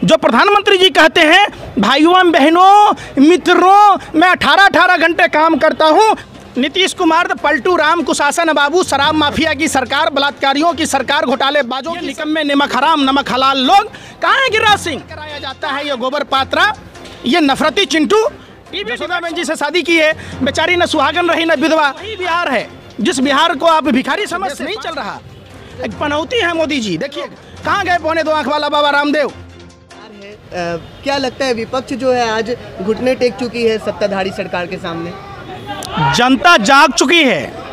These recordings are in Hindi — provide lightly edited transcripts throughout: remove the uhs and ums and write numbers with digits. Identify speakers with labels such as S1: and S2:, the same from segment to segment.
S1: जो प्रधानमंत्री जी कहते हैं भाइयों बहनों मित्रों मैं 18-18 घंटे काम करता हूं। नीतीश कुमार, पलटू राम, कुशासन बाबू, शराब माफिया की सरकार, बलात्कारियों की सरकार, घोटालेबाजों की निकम्मे, नमक हराम नमक हलाल लोग। कहाँ है गिरिराज सिंह? कराया जाता है ये गोबर पात्रा, ये नफरती चिंटू। यशोदा बहन जी से शादी की है, बेचारी न सुहागन रही न विधवा। वही बिहार है जिस बिहार को आप भिखारी समझ से नहीं चल रहा। एक पनौती है मोदी जी। देखिए कहाँ गए पौने 2 आंख वाला बाबा रामदेव।
S2: क्या लगता है विपक्ष जो है आज घुटने टेक चुकी है सत्ताधारी सरकार के सामने?
S1: जनता जाग चुकी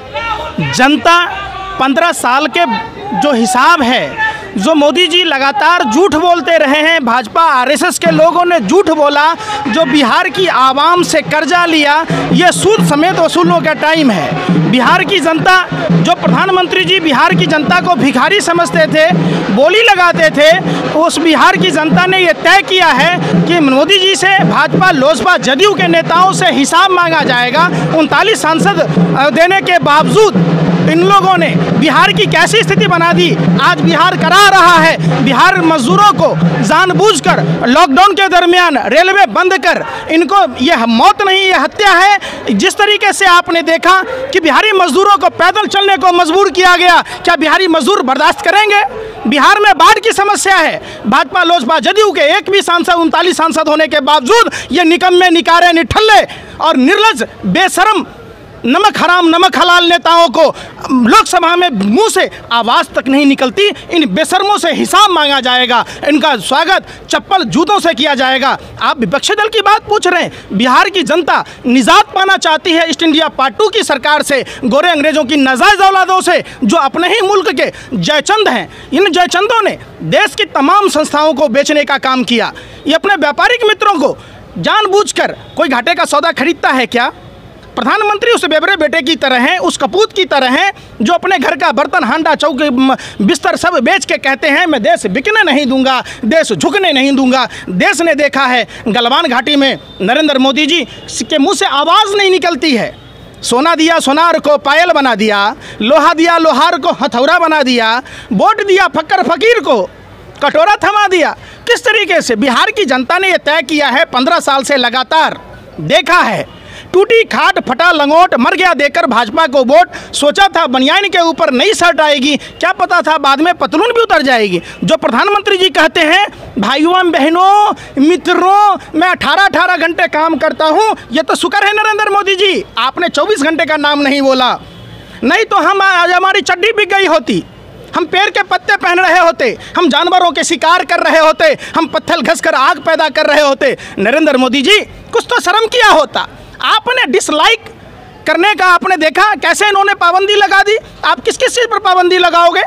S1: है। जनता 15 साल के जो हिसाब है, जो मोदी जी लगातार झूठ बोलते रहे हैं, भाजपा आरएसएस के लोगों ने झूठ बोला, जो बिहार की आवाम से कर्जा लिया, ये सूद समेत वसूलों का टाइम है। बिहार की जनता, जो प्रधानमंत्री जी बिहार की जनता को भिखारी समझते थे, बोली लगाते थे, उस बिहार की जनता ने ये तय किया है कि मोदी जी से भाजपा लोजपा जदयू के नेताओं से हिसाब मांगा जाएगा। 39 सांसद देने के बावजूद इन लोगों ने बिहार की कैसी स्थिति बना दी। आज बिहार करा रहा है, बिहार मजदूरों को जानबूझकर लॉकडाउन के दरमियान रेलवे बंद कर, इनको ये मौत नहीं ये हत्या है। जिस तरीके से आपने देखा कि बिहारी मजदूरों को पैदल चलने को मजबूर किया गया, क्या बिहारी मजदूर बर्दाश्त करेंगे? बिहार में बाढ़ की समस्या है, भाजपा लोजपा जदयू के एक भी सांसद, 39 सांसद होने के बावजूद ये निकम्मे, निकारे, निठल्ले और निर्लज, बेशरम, नमक हराम नमक हलाल नेताओं को लोकसभा में मुंह से आवाज़ तक नहीं निकलती। इन बेशर्मों से हिसाब मांगा जाएगा, इनका स्वागत चप्पल जूतों से किया जाएगा। आप विपक्षी दल की बात पूछ रहे हैं। बिहार की जनता निजात पाना चाहती है ईस्ट इंडिया पार्ट 2 की सरकार से, गोरे अंग्रेजों की नाजायज औलादों से, जो अपने ही मुल्क के जयचंद हैं। इन जयचंदों ने देश की तमाम संस्थाओं को बेचने का काम किया। ये अपने व्यापारिक मित्रों को जानबूझकर, कोई घाटे का सौदा खरीदता है क्या? प्रधानमंत्री उस बेबरे बेटे की तरह हैं, उस कपूत की तरह हैं, जो अपने घर का बर्तन, हांडा, चौकी, बिस्तर सब बेच के कहते हैं मैं देश बिकने नहीं दूंगा, देश झुकने नहीं दूंगा। देश ने देखा है गलवान घाटी में नरेंद्र मोदी जी के मुंह से आवाज़ नहीं निकलती है। सोना दिया सोनार को पायल बना दिया, लोहा दिया लोहार को हथौड़ा बना दिया, वोट दिया फक्कर फकीर को कटोरा थमा दिया। किस तरीके से बिहार की जनता ने यह तय किया है, 15 साल से लगातार देखा है। टूटी खाट फटा लंगोट मर गया देकर भाजपा को वोट। सोचा था बनियान के ऊपर नई शर्ट आएगी, क्या पता था बाद में पतलून भी उतर जाएगी। जो प्रधानमंत्री जी कहते हैं भाइयों बहनों मित्रों मैं 18-18 घंटे काम करता हूं, ये तो शुक्र है नरेंद्र मोदी जी आपने 24 घंटे का नाम नहीं बोला, नहीं तो हम आज हमारी चड्डी बिक गई होती, हम पेड़ के पत्ते पहन रहे होते, हम जानवरों के शिकार कर रहे होते, हम पत्थर घस कर आग पैदा कर रहे होते। नरेंद्र मोदी जी कुछ तो शर्म किया होता। आपने डिसलाइक करने का आपने देखा कैसे इन्होंने पाबंदी लगा दी। आप किस किस चीज़ पर पाबंदी लगाओगे?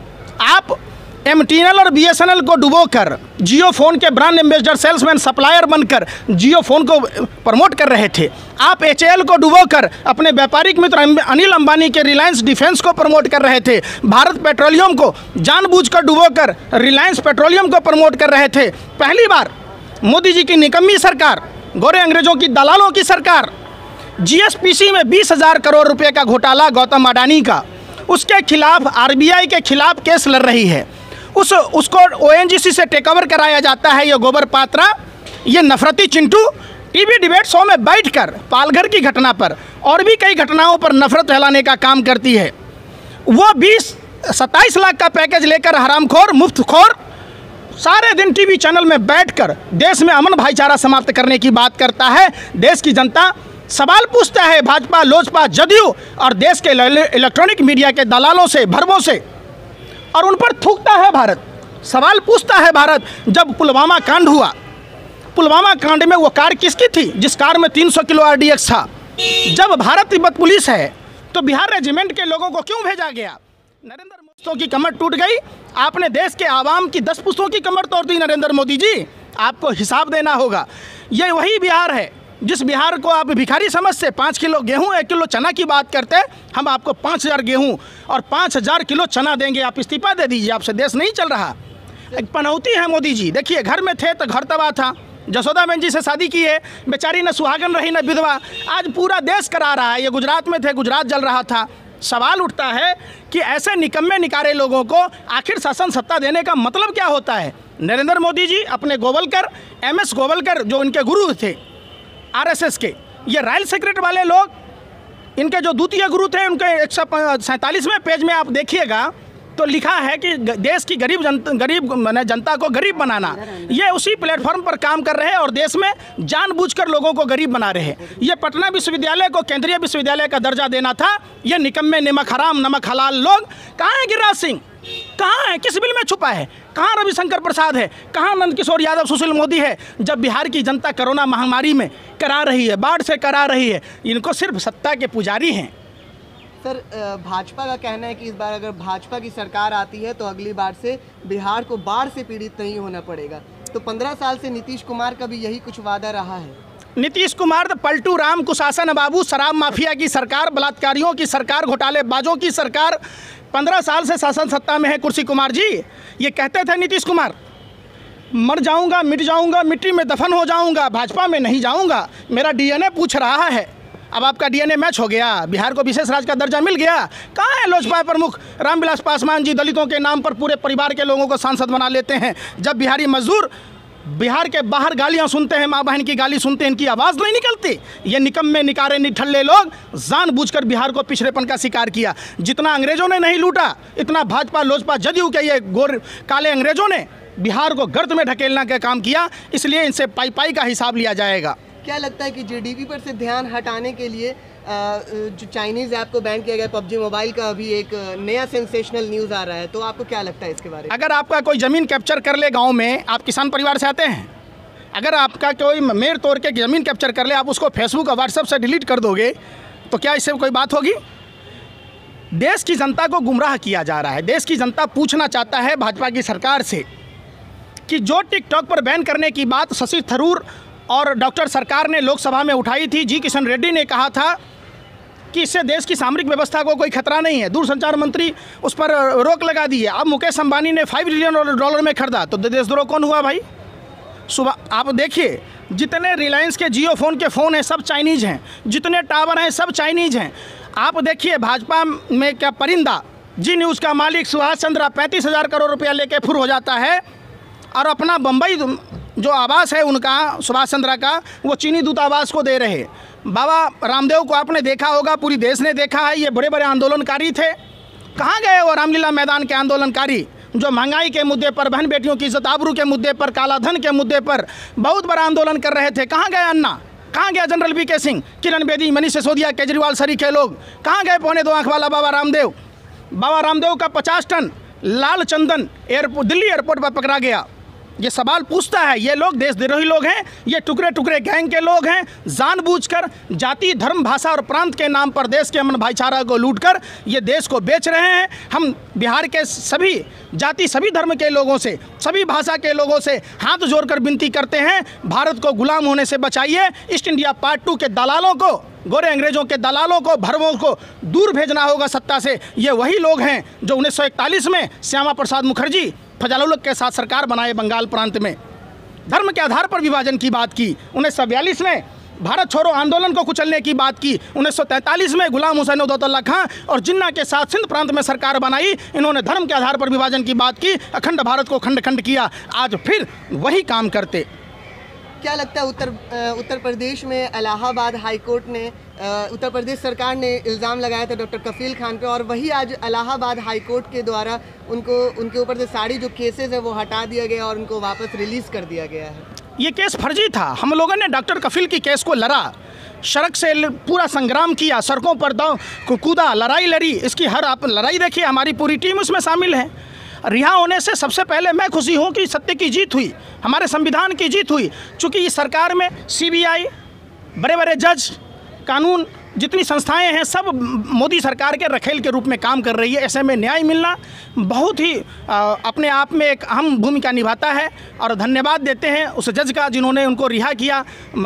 S1: आप MTNL और BSNL को डुबोकर जियो फोन के ब्रांड एम्बेसडर, सेल्समैन, सप्लायर बनकर जियो फोन को प्रमोट कर रहे थे। आप HAL को डुबोकर अपने व्यापारिक मित्र अनिल अंबानी के रिलायंस डिफेंस को प्रमोट कर रहे थे। भारत पेट्रोलियम को जानबूझकर डुबोकर रिलायंस पेट्रोलियम को प्रमोट कर रहे थे। पहली बार मोदी जी की निकम्मी सरकार, गोरे अंग्रेजों की दलालों की सरकार, GSPC में 20,000 करोड़ रुपए का घोटाला गौतम अडानी का, उसके खिलाफ RBI के खिलाफ केस लड़ रही है। उसको ONGC से टेक ओवर कराया जाता है। ये गोबर पात्रा, ये नफरती चिंटू टीवी डिबेट शो में बैठकर पालघर की घटना पर और भी कई घटनाओं पर नफरत फैलाने का काम करती है। वो 27 लाख का पैकेज लेकर हरामखोर मुफ्तखोर सारे दिन टीवी चैनल में बैठकर देश में अमन भाईचारा समाप्त करने की बात करता है। देश की जनता सवाल पूछता है भाजपा लोजपा जदयू और देश के इलेक्ट्रॉनिक मीडिया के दलालों से, भरमों से, और उन पर थूकता है भारत। सवाल पूछता है भारत, जब पुलवामा कांड हुआ, पुलवामा कांड में वो कार किसकी थी जिस कार में 300 किलो RDX था? जब भारत तिब्बत पुलिस है तो बिहार रेजिमेंट के लोगों को क्यों भेजा गया? नरेंद्र मोदी की कमर टूट गई, आपने देश के आवाम की 10 पुश्तों की कमर तोड़ दी। नरेंद्र मोदी जी आपको हिसाब देना होगा। ये वही बिहार है जिस बिहार को आप भिखारी समझते। 5 किलो गेहूँ 1 किलो चना की बात करते हैं, हम आपको 5,000 गेहूँ और 5,000 किलो चना देंगे, आप इस्तीफा दे दीजिए, आपसे देश नहीं चल रहा। एक पनौती है मोदी जी। देखिए घर में थे तो घर तबाह था। यशोदा बहन जी से शादी की है, बेचारी न सुहागन रही न विधवा। आज पूरा देश करा रहा है। ये गुजरात में थे, गुजरात जल रहा था। सवाल उठता है कि ऐसे निकम्मे निकारे लोगों को आखिर शासन सत्ता देने का मतलब क्या होता है। नरेंद्र मोदी जी अपने गोवलकर, MS गोवलकर जो इनके गुरु थे RSS के, ये रॉयल सीक्रेट वाले लोग, इनके जो द्वितीय गुरु थे, उनके 147वें पेज में आप देखिएगा तो लिखा है कि देश की गरीब जनता को गरीब बनाना, ये उसी प्लेटफॉर्म पर काम कर रहे हैं और देश में जानबूझकर लोगों को गरीब बना रहे हैं। ये पटना विश्वविद्यालय को केंद्रीय विश्वविद्यालय का दर्जा देना था। ये निकम्मे, नमक हराम नमक हलाल लोग। कहाँ है गिरिराज सिंह, कहाँ है, किस बिल में छुपा है? कहाँ रविशंकर प्रसाद है, कहाँ नंद किशोर यादव, सुशील मोदी है? जब बिहार की जनता कोरोना महामारी में करा रही है, बाढ़ से करा रही है, इनको सिर्फ सत्ता के पुजारी हैं।
S2: सर, भाजपा का कहना है कि इस बार अगर भाजपा की सरकार आती है तो अगली बार से बिहार को बाढ़ से पीड़ित नहीं होना पड़ेगा। तो 15 साल से नीतीश कुमार का भी यही कुछ वादा रहा है।
S1: नीतीश कुमार तो पलटू राम, कुशासन बाबू, शराब माफिया की सरकार, बलात्कारियों की सरकार, घोटालेबाजों की सरकार, 15 साल से शासन सत्ता में है कुर्सी कुमार जी। ये कहते थे नीतीश कुमार, मर जाऊंगा, मिट जाऊंगा, मिट्टी में दफन हो जाऊंगा, भाजपा में नहीं जाऊंगा। मेरा DNA पूछ रहा है, अब आपका DNA मैच हो गया, बिहार को विशेष राज्य का दर्जा मिल गया। कहाँ है लोजपा प्रमुख रामविलास पासवान जी? दलितों के नाम पर पूरे परिवार के लोगों को सांसद बना लेते हैं। जब बिहारी मजदूर बिहार के बाहर गालियां सुनते हैं, माँ बहन की गाली सुनते हैं, इनकी आवाज़ नहीं निकलती। ये निकम्मे निकारे निठल्ले लोग जानबूझकर बिहार को पिछड़ेपन का शिकार किया। जितना अंग्रेजों ने नहीं लूटा, इतना भाजपा, लोजपा, जदयू के ये गोर काले अंग्रेजों ने बिहार को गर्त में ढकेलने का काम किया। इसलिए इनसे पाई का हिसाब लिया जाएगा।
S2: क्या लगता है कि GDP पर से ध्यान हटाने के लिए जो चाइनीज़ ऐप को बैन किया गया, PUBG मोबाइल का अभी एक नया सेंसेशनल न्यूज़ आ रहा है, तो आपको क्या लगता है इसके बारे में?
S1: अगर आपका कोई ज़मीन कैप्चर कर ले गांव में, आप किसान परिवार से आते हैं, अगर आपका कोई मेड़ तोड़ के ज़मीन कैप्चर कर ले, आप उसको फेसबुक और व्हाट्सएप से डिलीट कर दोगे, तो क्या इससे कोई बात होगी? देश की जनता को गुमराह किया जा रहा है। देश की जनता पूछना चाहता है भाजपा की सरकार से कि जो टिकटॉक पर बैन करने की बात शशि थरूर और डॉक्टर सरकार ने लोकसभा में उठाई थी, जी किशन रेड्डी ने कहा था कि इससे देश की सामरिक व्यवस्था को कोई खतरा नहीं है, दूरसंचार मंत्री उस पर रोक लगा दी है। अब मुकेश अंबानी ने $5 बिलियन में खरीदा, तो देशद्रोह कौन हुआ भाई? सुबह आप देखिए, जितने रिलायंस के जियो फोन के फ़ोन हैं सब चाइनीज़ हैं, जितने टावर हैं सब चाइनीज़ हैं। आप देखिए भाजपा में क्या परिंदा, जी न्यूज़ का मालिक सुभाष चंद्रा 35,000 करोड़ रुपया लेके फुर हो जाता है और अपना बम्बई जो आवास है उनका, सुभाष चंद्रा का, वो चीनी दूतावास को दे रहे। बाबा रामदेव को आपने देखा होगा, पूरी देश ने देखा है, ये बड़े बड़े आंदोलनकारी थे। कहाँ गए वो रामलीला मैदान के आंदोलनकारी जो महंगाई के मुद्दे पर, बहन बेटियों की इज्जत आबरू के मुद्दे पर, काला धन के मुद्दे पर बहुत बड़ा आंदोलन कर रहे थे? कहाँ गए अन्ना? कहाँ गया जनरल VK सिंह, किरण बेदी, मनीष सिसोदिया, केजरीवाल सरीखे लोग? कहाँ गए पौने 2 आँख वाला बाबा रामदेव? बाबा रामदेव का 50 टन लाल चंदन दिल्ली एयरपोर्ट पर पकड़ा गया। ये सवाल पूछता है, ये लोग देशद्रोही लोग हैं, ये टुकड़े टुकड़े गैंग के लोग हैं। जानबूझकर जाति, धर्म, भाषा और प्रांत के नाम पर देश के अमन भाईचारा को लूटकर ये देश को बेच रहे हैं। हम बिहार के सभी जाति, सभी धर्म के लोगों से, सभी भाषा के लोगों से हाथ जोड़कर विनती करते हैं, भारत को गुलाम होने से बचाइए। ईस्ट इंडिया पार्ट 2 के दलालों को, गोरे अंग्रेजों के दलालों को, भरवों को दूर भेजना होगा सत्ता से। ये वही लोग हैं जो 1941 में श्यामा प्रसाद मुखर्जी फजलुल के साथ सरकार बनाए बंगाल प्रांत में, धर्म के आधार पर विभाजन की बात की। 1942 में भारत छोड़ो आंदोलन को कुचलने की बात की। 1943 में गुलाम हुसैन उद्दौला खां और जिन्ना के साथ सिंध प्रांत में सरकार बनाई। इन्होंने धर्म के आधार पर विभाजन की बात की, अखंड भारत को खंड खंड किया। आज फिर वही काम करते।
S2: क्या लगता है उत्तर प्रदेश में इलाहाबाद हाई कोर्ट ने, उत्तर प्रदेश सरकार ने इल्ज़ाम लगाया था डॉक्टर कफील खान पे, और वही आज इलाहाबाद हाई कोर्ट के द्वारा उनके ऊपर से सारी जो केसेस है वो हटा दिया गया और उनको वापस रिलीज़ कर दिया गया है।
S1: ये केस फर्जी था। हम लोगों ने डॉक्टर कफील की केस को लड़ा, सड़क से पूरा संग्राम किया, सड़कों पर कूदा, लड़ाई लड़ी। इसकी हर आप लड़ाई देखिए, हमारी पूरी टीम उसमें शामिल है। रिहा होने से सबसे पहले मैं खुशी हूँ कि सत्य की जीत हुई, हमारे संविधान की जीत हुई। चूँकि इस सरकार में CBI, बड़े बड़े जज, कानून, जितनी संस्थाएं हैं सब मोदी सरकार के रखेल के रूप में काम कर रही है। ऐसे में न्याय मिलना बहुत ही अपने आप में एक अहम भूमिका निभाता है। और धन्यवाद देते हैं उस जज का जिन्होंने उनको रिहा किया,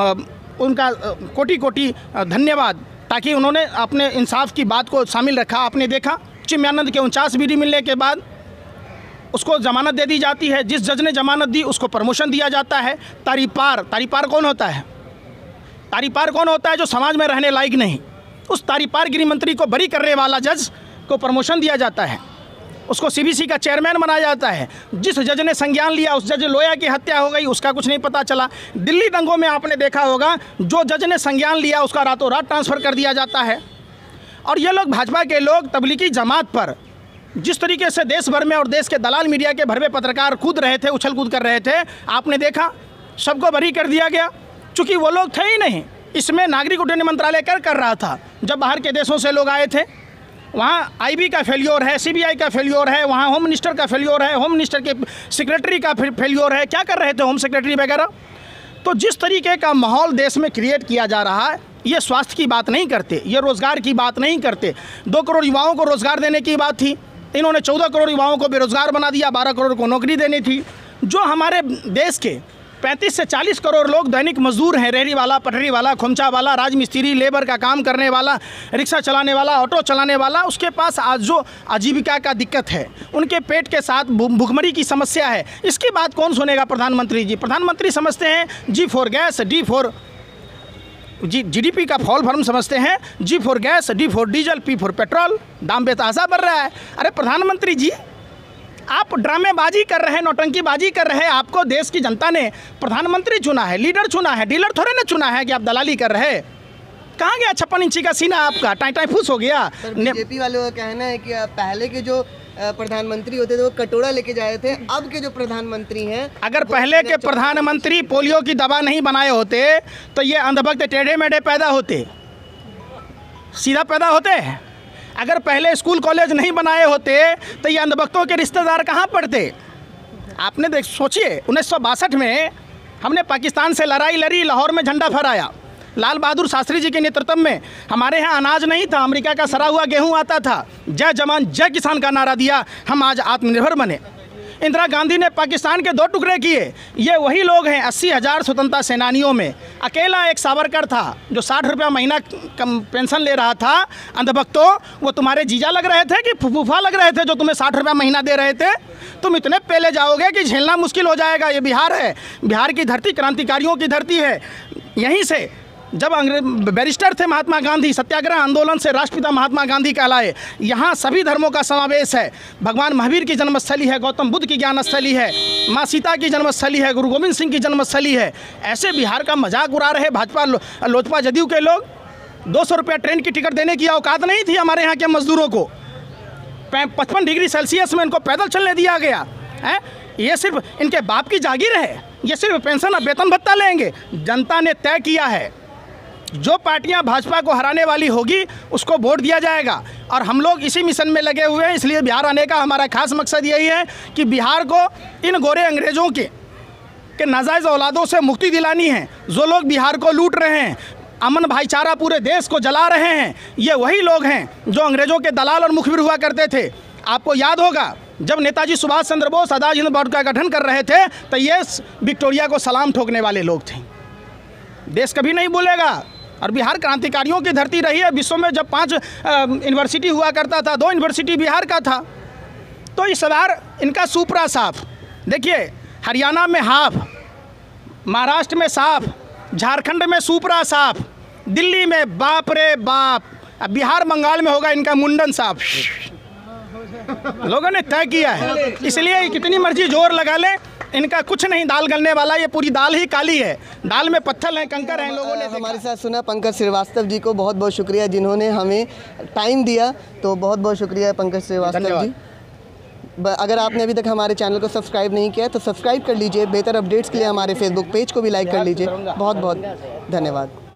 S1: उनका कोटि कोटि धन्यवाद, ताकि उन्होंने अपने इंसाफ की बात को शामिल रखा। आपने देखा चिन्मयानंद के 49 बीडी मिलने के बाद उसको ज़मानत दे दी जाती है। जिस जज ने ज़मानत दी उसको प्रमोशन दिया जाता है। तारीपार कौन होता है? तारीपार कौन होता है? जो समाज में रहने लायक नहीं। उस तारीपार गृह मंत्री को बरी करने वाला जज को प्रमोशन दिया जाता है, उसको सीबीसी का चेयरमैन बनाया जाता है। जिस जज ने संज्ञान लिया उस जज लोया की हत्या हो गई, उसका कुछ नहीं पता चला। दिल्ली दंगों में आपने देखा होगा, जो जज ने संज्ञान लिया उसका रातों रात ट्रांसफ़र कर दिया जाता है। और ये लोग, भाजपा के लोग, तबलीगी जमात पर जिस तरीके से देश भर में और देश के दलाल मीडिया के भरवे पत्रकार कूद रहे थे, उछल कूद कर रहे थे, आपने देखा, सबको बरी कर दिया गया, चूँकि वो लोग थे ही नहीं। इसमें नागरिक उड्डयन मंत्रालय कर रहा था। जब बाहर के देशों से लोग आए थे, वहाँ आईबी का फेल्योर है, सीबीआई का फेल्योर है, वहाँ होम मिनिस्टर का फेल्योर है, होम मिनिस्टर के सेक्रेटरी का फेल्योर है। क्या कर रहे थे होम सेक्रेटरी वगैरह? तो जिस तरीके का माहौल देश में क्रिएट किया जा रहा है, ये स्वास्थ्य की बात नहीं करते, ये रोज़गार की बात नहीं करते। 2 करोड़ युवाओं को रोज़गार देने की बात थी, इन्होंने 14 करोड़ युवाओं को बेरोज़गार बना दिया, 12 करोड़ को नौकरी देनी थी। जो हमारे देश के 35 से 40 करोड़ लोग दैनिक मजदूर हैं, रेहड़ी वाला, पटरी वाला, खोमचा वाला, राजमिस्त्री, लेबर का काम करने वाला, रिक्शा चलाने वाला, ऑटो चलाने वाला, उसके पास आज जो आजीविका का दिक्कत है, उनके पेट के साथ भुखमरी की समस्या है, इसकी बात कौन सुनेगा? प्रधानमंत्री जी। प्रधानमंत्री समझते हैं G for gas, D for GDP का फॉल फॉर्म समझते हैं, G for gas, D for diesel, P for petrol. दाम बेतहाशा बढ़ रहा है। अरे प्रधानमंत्री जी, आप ड्रामेबाजी कर रहे हैं, नौटंकीबाजी कर रहे हैं। आपको देश की जनता ने प्रधानमंत्री चुना है, लीडर चुना है, डीलर थोड़े ना चुना है कि आप दलाली कर रहे हैं। कहाँ गया 56 इंची का सीना आपका? टाई फूस हो गया।
S2: बीजेपी वालों का कहना है कि पहले के जो प्रधानमंत्री होते थे वो कटोरा लेके जाए थे, अब के जो प्रधानमंत्री हैं,
S1: अगर पहले के प्रधानमंत्री पोलियो की दवा नहीं बनाए होते तो ये अंधभक्त टेढ़े मेढ़े पैदा होते, सीधा पैदा होते। अगर पहले स्कूल कॉलेज नहीं बनाए होते तो ये अंधभक्तों के रिश्तेदार कहाँ पड़ते? आपने सोचिए, 1962 में हमने पाकिस्तान से लड़ाई लड़ी, लाहौर में झंडा फहराया। लाल बहादुर शास्त्री जी के नेतृत्व में हमारे यहाँ अनाज नहीं था, अमेरिका का सड़ा हुआ गेहूं आता था। जय जवान जय किसान का नारा दिया, हम आज आत्मनिर्भर बने। इंदिरा गांधी ने पाकिस्तान के 2 टुकड़े किए। ये वही लोग हैं, 80,000 स्वतंत्रता सेनानियों में अकेला एक सावरकर था जो 60 रुपया महीना कम पेंशन ले रहा था। अंधभक्तों, वो तुम्हारे जीजा लग रहे थे कि फूफा लग रहे थे जो तुम्हें 60 रुपया महीना दे रहे थे? तुम इतने पहले जाओगे कि झेलना मुश्किल हो जाएगा। ये बिहार है, बिहार की धरती क्रांतिकारियों की धरती है। यहीं से जब बैरिस्टर थे महात्मा गांधी, सत्याग्रह आंदोलन से राष्ट्रपिता महात्मा गांधी कहलाए। यहाँ सभी धर्मों का समावेश है। भगवान महावीर की जन्मस्थली है, गौतम बुद्ध की ज्ञानस्थली है, माँ सीता की जन्मस्थली है, गुरु गोविंद सिंह की जन्मस्थली है। ऐसे बिहार का मजाक उड़ा रहे भाजपा लोजपा जदयू के लोग। 200 रुपया ट्रेन की टिकट देने की औकात नहीं थी हमारे यहाँ के मजदूरों को। 55 डिग्री सेल्सियस में इनको पैदल चलने दिया गया है। ये सिर्फ इनके बाप की जागीर है, ये सिर्फ पेंशन और वेतन भत्ता लेंगे। जनता ने तय किया है, जो पार्टियां भाजपा को हराने वाली होगी उसको वोट दिया जाएगा। और हम लोग इसी मिशन में लगे हुए हैं। इसलिए बिहार आने का हमारा खास मकसद यही है कि बिहार को इन गोरे अंग्रेज़ों के नाजायज़ औलादों से मुक्ति दिलानी है। जो लोग बिहार को लूट रहे हैं, अमन भाईचारा पूरे देश को जला रहे हैं, ये वही लोग हैं जो अंग्रेज़ों के दलाल और मुखबिर हुआ करते थे। आपको याद होगा, जब नेताजी सुभाष चंद्र बोस आज़ाद हिंद बोर्ड का गठन कर रहे थे तो ये विक्टोरिया को सलाम ठोकने वाले लोग थे। देश कभी नहीं भूलेगा। और बिहार क्रांतिकारियों की धरती रही है। विश्व में जब 5 यूनिवर्सिटी हुआ करता था, 2 यूनिवर्सिटी बिहार का था। तो इस बार इनका सुपरा साफ। देखिए, हरियाणा में हाफ, महाराष्ट्र में साफ, झारखंड में सुपरा साफ, दिल्ली में बाप रे बाप, अब बिहार बंगाल में होगा इनका मुंडन साफ। लोगों ने तय किया है। इसलिए कितनी मर्जी जोर लगा ले, इनका कुछ नहीं दाल गलने वाला। ये पूरी दाल ही काली है, दाल में पत्थर हैं, कंकर हैं। लोगों ने
S2: हमारे साथ सुना पंकज श्रीवास्तव जी को बहुत बहुत शुक्रिया जिन्होंने हमें टाइम दिया। तो बहुत बहुत शुक्रिया पंकज श्रीवास्तव जी। अगर आपने अभी तक हमारे चैनल को सब्सक्राइब नहीं किया तो सब्सक्राइब कर लीजिए। बेहतर अपडेट्स के लिए हमारे फेसबुक पेज को भी लाइक कर लीजिए। बहुत बहुत धन्यवाद।